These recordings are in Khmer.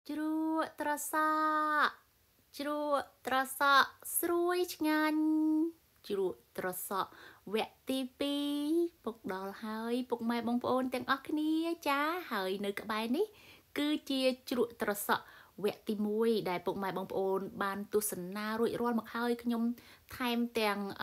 Chua trasa Chua trasa Srui ngành Chua trasa Vẹt tí pi Phục đòl hơi Phục mai bông bồn tiếng ọc nia chá hơi nơi cả bài ní Cứ chia chua trasa Vẹt tí mùi Đại phục mai bông bồn Ban tu sân na rụi rôn mặc hơi Nhông thêm tiếng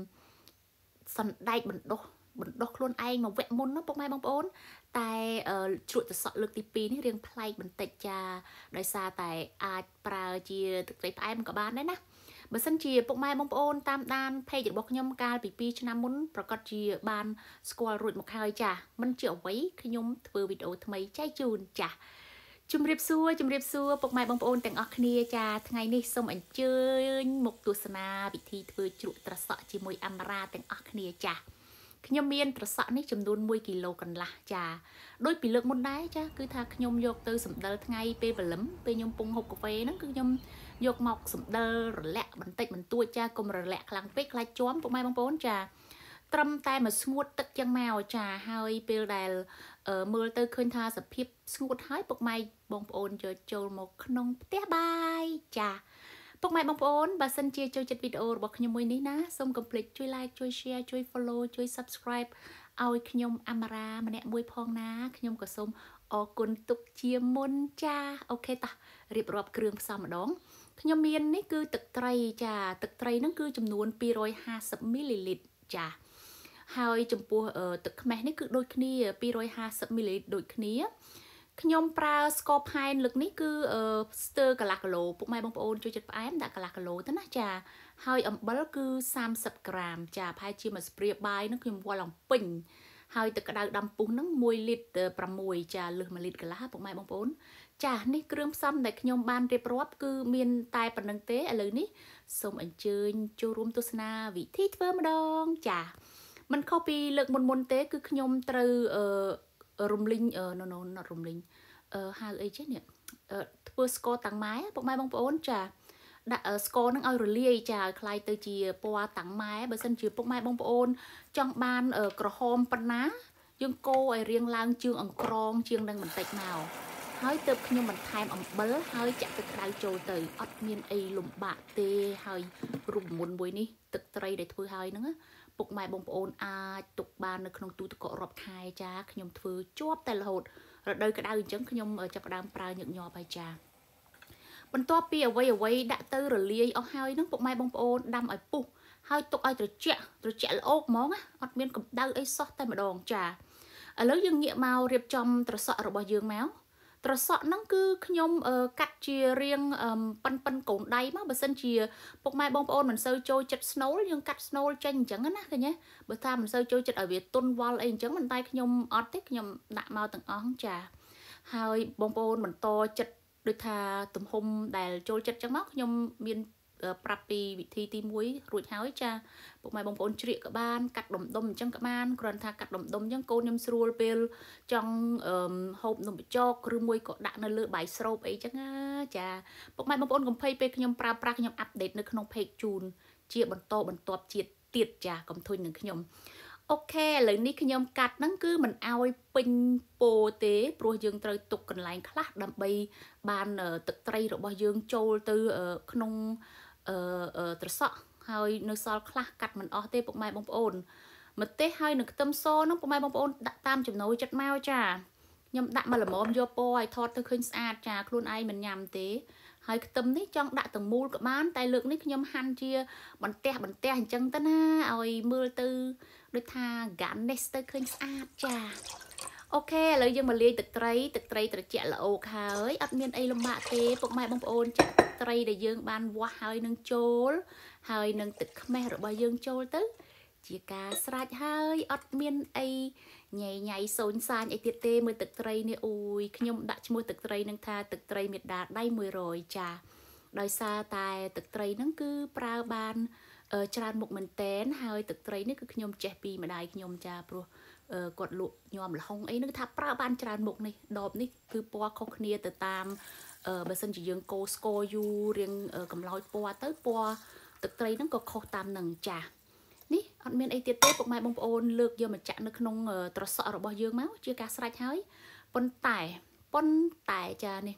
sân đáy bẩn đốt luôn anh mà vẹn môn nó bốc mai bóng bốn tại chuột từ sọ lực tí pí ní riêng play bẩn tịch cha đời xa tại pra chia thực tế em có bán đấy nè bởi sân chia bốc mai bóng bốn tam đan thay chỉ bốc nhom ca bị pi cho năm muốnประกอบchia ban squall rụt một hai cha mình chịu vấy khi nhom vừa video thay mấy trái chun cha chum riệp xua bốc mai bóng bốn ទាំងអស់គ្នាចាថ្ងៃនេះសូមអញ្ជើញមកទស្សនាវិធីធ្វើជ្រក់ត្រសក់ជាមួយអាម៉ារ៉ាទាំងអស់គ្នាចាខ្ញុំមានត្រសក់នេះចំនួន1គីឡូកន្លះចាដោយពីលើកមុនដែរចាគឺថាខ្ញុំយកទៅសម្ដិលថ្ងៃពេលព្រលឹមពេលខ្ញុំពងហូបកាហ្វេហ្នឹងគឺខ្ញុំយកមកសម្ដិលរលាក់បន្តិចបន្តួចចាកុំរលាក់ខ្លាំងពេកខ្លាចជាំពុកម៉ែបងប្អូនចាត្រឹមតែមកស្ងួតទឹកចឹងមកចាហើយពេលដែលមើលទៅឃើញថាសភាពស្ងួតហើយពុកម៉ែបងប្អូនយកចូលមកក្នុងផ្ទះបាយចាពុកម៉ែបងប្អូនបើសិនជាចូលចិត្តវីដេអូរបស់ខ្ញុំមួយនេះណាសូមកុំភ្លេចជួយ like ជួយ share ជួយ follow ជួយ subscribe ឲ្យខ្ញុំអាម៉ារ៉ាម្នាក់មួយផងណាខ្ញុំក៏សូមអរគុណទុកជាមុនចាអូខេតោះរៀបរាប់គ្រឿងផ្សំម្ដងខ្ញុំមាននេះគឺទឹកត្រីចាទឹកត្រីហ្នឹងគឺចំនួន250 មីលីលីត្រចាហើយចំពោះទឹកខ្មេះនេះគឺដូចគ្នា250មីលីលីត្រដូចគ្នាខ្ញុំប្រើស្ករផែនលើកនេះគឺស្ទើរកន្លះគីឡូពុកម៉ែបងប្អូនជួយចិត្តផ្អែមដាក់កន្លះគីឡូទៅណាចាហើយអំបិលគឺ30ក្រាមចាប្រហែលជាមួយស្ព្រាបាយនឹងខ្ញុំវាល់ឡើងពេញហើយទឹកក្តៅដាំពុះនឹង1លីត្រ6ចាលើស1លីត្រកន្លះពុកម៉ែបងប្អូនចានេះគ្រឿងផ្សំដែលខ្ញុំបានរៀបរាប់គឺមានតែប៉ុណ្្នឹងទេឥឡូវនេះសូមអញ្ជើញចូលរួមទស្សនាវិធីធ្វើម្ដងចាមិនខុសពីលើកមុនទេគឺខ្ញុំត្រូវរំលីងnot រំលីងហៅអីចេះនេះធ្វើស្ករតាំងម៉ែពុកម៉ែបងប្អូនចាដាក់ស្ករនឹងឲ្យរលាយចាឲ្យคล้ายទៅជាពណ៌តាំងម៉ែបើសិនជាពុកម៉ែបងប្អូនចង់បានក្រហមប៉ុណ្ណាយើងកូរឲ្យរៀងឡើងជើងអង្ក្រងជាងនឹងបន្តិចមកហើយទើបខ្ញុំបន្ថែមអំបិលហើយចាក់ទឹកក្តៅចូលទៅអត់មានអីលំបាកទេហើយរូបមន្តមួយនេះទឹកត្រីដែលធ្វើហើយហ្នឹងពុកម៉ែបងប្អូនអាចទុកបាននៅក្នុងទូទឹកកករាប់ខែចាខ្ញុំធ្វើជាប់តែរហូតរដូវក្តៅអញ្ចឹងខ្ញុំចាប់ផ្ដើមប្រើញឹកញាប់ហើយចាបន្ទាប់ពីអ្វីដាក់ទៅរលាយអស់ហើយហ្នឹងពុកម៉ែបងប្អូនដាំឲ្យពុះហើយទុកឲ្យត្រជាក់ល្អោកហ្មងអត់មានកម្ដៅអីសោះតែម្ដងចាឥឡូវយើងងាកមករៀបចំត្រសក់របស់យើងមកត្រសក់ហ្នឹងគឺខ្ញុំកាត់ជារាងប៉ិនកូនដៃមកបើសិនជាពុកម៉ែបងប្អូនមិនសូវចូលចិត្តស្នូលយើងកាត់ស្នូលចេញអញ្ចឹងណាឃើញទេបើថាមិនសូវចូលចិត្តឲ្យវាទន់វល់អីអញ្ចឹងមិនតែខ្ញុំអត់ទេខ្ញុំដាក់មកទាំងអស់ចាហើយបងប្អូនបន្តចិត្តដូចថាទំហំដែលចូលចិត្តអញ្ចឹងមកខ្ញុំមានប្រាប់ពីវិធីទី1រួចហើយចាពុកម៉ែបងប្អូនជ្រៀកក៏បានកាត់ដុំអញ្ចឹងក៏បានគ្រាន់ថាកាត់ដុំអញ្ចឹងកូនខ្ញុំស្រួលពេលចង់ហូបនំបញ្ចុកឬមួយក៏ដាក់នៅលើបាយស្រូបអីចឹងណាចាពុកម៉ែបងប្អូនកុំភ័យពេលខ្ញុំប្រើប្រាស់ខ្ញុំអាប់ដេតនៅក្នុង page ជូនជាបន្តបន្ទាប់ទៀតចាកុំធុញនឹងខ្ញុំអូខេឥឡូវនេះខ្ញុំកាត់ហ្នឹងគឺមិនអោយពេញពោទេព្រោះយើងត្រូវទុកកន្លែងខ្លះដើម្បីបានទឹកត្រីរបស់យើងចូលទៅក្នុងត្រសក់ហើយនៅសល់ខ្លះកាត់មិនអស់ទេពុកម៉ែបងប្អូនម្ទេសហើយនឹងខ្ទឹមសហ្នឹងពុកម៉ែបងប្អូនដាក់តាមចំណូលចិត្តមកចាខ្ញុំដាក់មកល្មមយកពណ៌ឲ្យថតទៅឃើញស្អាតចាខ្លួនឯងមិនញ៉ាំទេហើយខ្ទឹមនេះចង់ដាក់ទាំងមូលក៏បានតែលើកនេះខ្ញុំហាន់ជាបន្ទះអញ្ចឹងទៅណាឲ្យមើលទៅដូចថា garnish ទៅឃើញស្អាតចាអូខេឥឡូវយើងមកលាយទឹកត្រីត្រជាក់ល្អោកហើយអត់មានអីលំបាកទេពុកម៉ែបងប្អូនចាក់ទឹកត្រីដែលយើងបានវាស់ហើយនឹងចូលហើយនឹងទឹកខ្មេះរបស់យើងចូលទៅជាការស្រេចហើយអត់មានអីញ៉ៃសូនសាញអីទៀតទេមើលទឹកត្រីនេះអូយខ្ញុំដាក់ឈ្មោះទឹកត្រីនឹងថាទឹកត្រីមេដាដៃ100ចាដោយសារតែទឹកត្រីហ្នឹងគឺប្រើបានច្រើនមុខមែនតែនហើយទឹកត្រីនេះគឺខ្ញុំចេះពីម្ដាយខ្ញុំចាព្រោះគាត់លក់ញោមលហុងអីនឹងថាប្រើបានច្រើនមុខនេះដបនេះគឺពណ៌ខុសគ្នាទៅតាមបើសិនជាយើងកូរស្ករយូររៀងកំឡោចពណ៌ទៅពណ៌ទឹកត្រីហ្នឹងក៏ខុសតាមនឹងចានេះអត់មានអីទៀតទេពុកម៉ែបងប្អូនលើកយកមកចាក់នៅក្នុងត្រសក់របស់យើងមកជាការស្រេចហើយប៉ុន្តែចានេះ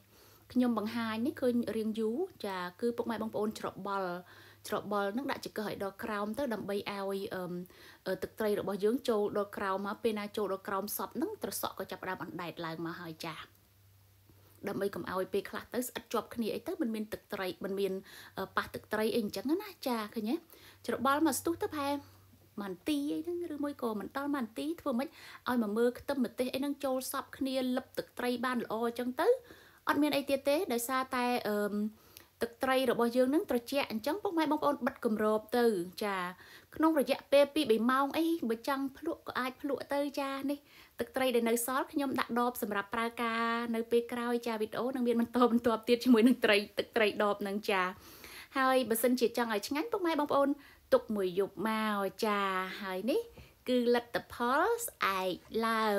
ខ្ញុំបង្ហាញនេះឃើញរៀងយូរចាគឺពុកម៉ែបងប្អូនច្របល់នឹងដាក់ចង្កឹះឲ្យដល់ក្រោមទៅដើម្បីឲ្យទឹកត្រីរបស់យើងចូលដល់ក្រោមមកពេលណាចូលដល់ក្រោមសពហ្នឹងត្រសក់ក៏ចាប់ផ្ដើមអណ្ដែតឡើងមកហើយចាដើម្បីកុំឲ្យពេលខ្លះទៅស្អិតជាប់គ្នាអីទៅមិនមានទឹកត្រីមិនមានប៉ះទឹកត្រីអីអញ្ចឹងណាចាឃើញទេច្របល់មកស្ទុះទៅផែម៉ាន់ទីអីហ្នឹងឬមួយក៏មិនដល់ម៉ាន់ទីធ្វើម៉េចឲ្យមកមើលខ្ទឹមម្ទេសអីហ្នឹងចូលសពគ្នាលឹបទឹកត្រីបានល្អអញ្ចឹងទៅអត់មានអីទៀតទេដោយសារតែទឹកត្រីរបស់យើងនឹងត្រជាក់អញ្ចឹងពុកម៉ែបងប្អូនបិទគម្របទៅចាក្នុងរយៈពេល 2-3 ម៉ោងអីបើចង់ភ្លក់ក៏អាចភ្លក់ទៅចានេះទឹកត្រីដែលនៅសល់ខ្ញុំដាក់ដបសម្រាប់ប្រើការនៅពេលក្រោយចាវីដេអូនឹងមានបន្តទៀតជាមួយនឹងទឹកត្រីដបនឹងចាហើយបើសិនជាចង់ឲ្យឆ្ងាញ់ពុកម៉ែបងប្អូនទុកមួយយប់មកចាហើយនេះគឺលទ្ធផលស្អែកឡើង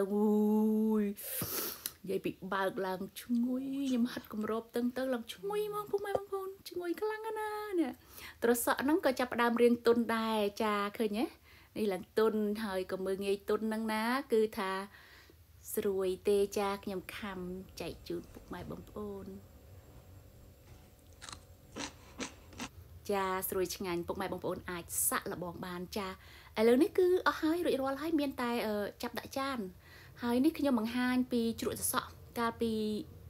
និយាយពីបើកឡើងឈ្ងុយខ្ញុំហិតគម្របទៅឡើងឈ្ងុយមកពុកម៉ែបងប្អូនឈ្ងុយខ្លាំងណាស់នេះត្រសក់ហ្នឹងក៏ចាប់ផ្ដើមរៀងទុនដែរចាឃើញទេនេះឡើងទុនហើយក៏មើលងាយទុនហ្នឹងណាគឺថាស្រួយទេចាខ្ញុំខំចែកជូនពុកម៉ែបងប្អូនចាស្រួយឆ្ងាញ់ពុកម៉ែបងប្អូនអាចសាក់លបងបានចាឥឡូវនេះគឺអស់ហើយរួចរាល់ហើយមានតែចាប់ដាក់ចានហើយនេះខ្ញុំបង្ហាញពីជ្រក់សសក់កាលពី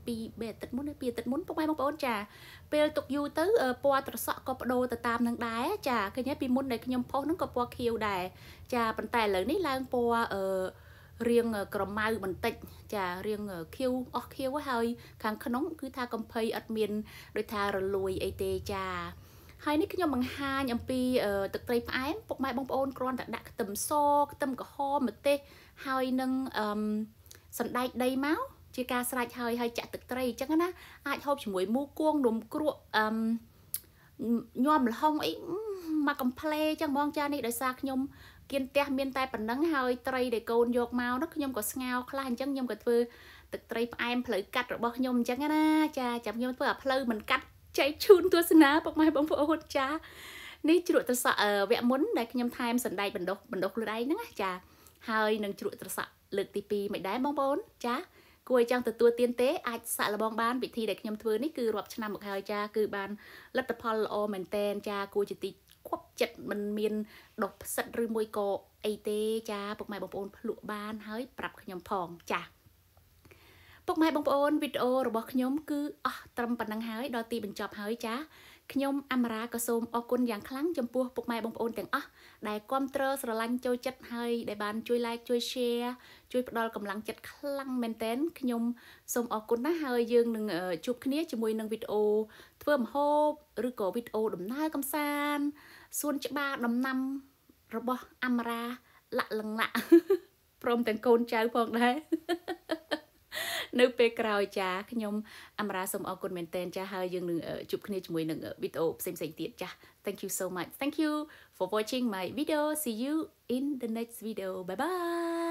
2អាទិត្យមុនពុកម៉ែបងប្អូនចាពេលទុកយូរទៅពណ៌ត្រសក់ក៏បដូរទៅតាមនឹងដែរចាឃើញទេពីមុនដែលខ្ញុំផុសហ្នឹងក៏ពណ៌ខៀវដែរចាប៉ុន្តែឥឡូវនេះឡើងពណ៌រៀងក្រមៅបន្តិចចារៀងខៀវអស់ខៀវហើយខាងក្នុងគឺថាកំភៃអត់មានដូចថារលួយអីទេចាហើយនេះខ្ញុំបង្ហាញអំពីទឹកត្រីផ្អែមពុកម៉ែបងប្អូនគ្រាន់តែដាក់ខ្ទឹមសខ្ទឹមក្រហមម្ទេសហើយនឹងសណ្ដែកដីមកជាការស្រេចហើយចាក់ទឹកត្រីអញ្ចឹងណាអាចហូបជាមួយមូគួងនំគ្រក់ញ៉ាំល្ហុងអីមកកំ pl េអញ្ចឹងបងចានេះដោយសារខ្ញុំគៀនផ្ទះមានតែប៉ុណ្ណឹងហើយត្រីដែលកូនយកមកនោះខ្ញុំក៏ស្ងោរខ្លះអញ្ចឹងខ្ញុំក៏ធ្វើទឹកត្រីផ្អែមផ្លូវកាត់របស់ខ្ញុំអញ្ចឹងណាចាចាំខ្ញុំធ្វើអាផ្លូវមិនកាត់ចែកជូនទស្សនាពុកម៉ែបងប្អូនចានេះជ្រក់ត្រសក់វគ្គមុនដែលខ្ញុំថែមសណ្ដែកបណ្ដុះខ្លួនឯងហ្នឹងណាចាហើយនឹងជ្រក់ត្រសក់លើកទី2មិនដែរបងប្អូនចាគួរឲ្យចង់ទទួលទានទេអាចសាក់លបងបានវិធីដែលខ្ញុំធ្វើនេះគឺរាប់ឆ្នាំមកហើយចាគឺបានលទ្ធផលល្អមែនតែនចាគួរជាទីគប់ចិត្តមិនមានដុសផ្សិតឬមួយក៏អីទេចាពុកម៉ែបងប្អូនភ្លក់បានហើយប្រាប់ខ្ញុំផងចាពុកម៉ែបងប្អូនវីដេអូរបស់ខ្ញុំគឺអស់ត្រឹមប៉ុណ្ណឹងហើយដល់ទីបញ្ចប់ហើយចាខ្ញុំអមរាក៏សូមអរគុណយ៉ាងខ្លាំងចំពោះពុកម៉ែបងប្អូនទាំងអស់ដែលគាំទ្រស្រឡាញ់ចូលចិត្តហើយដែលបានជួយ like ជួយ share ជួយផ្ដល់កម្លាំងចិត្តខ្លាំងមែនទែនខ្ញុំសូមអរគុណណាស់ហើយយើងនឹងជួបគ្នាជាមួយនឹងវីដេអូធ្វើម្ហូបឬក៏វីដេអូដំណើរកម្សាន្តសួនច្បារដំណាំរបស់អមរាលាក់លង្លាក់ព្រមទាំងកូនចៅផងដែរនៅពេលក្រោយចាខ្ញុំអមរាសូមអរគុណមែនទែនចាហើយយើងនឹងជួបគ្នាជាមួយនឹងវីដេអូផ្សេងៗទៀតចា Thank you so much. Thank you for watching my video. See you in the next video. Bye bye.